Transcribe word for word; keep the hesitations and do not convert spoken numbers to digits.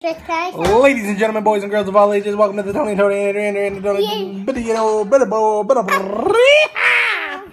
Ladies and gentlemen, boys and girls of all ages, welcome to the Tony and Tony and Tony and Tony and Tony.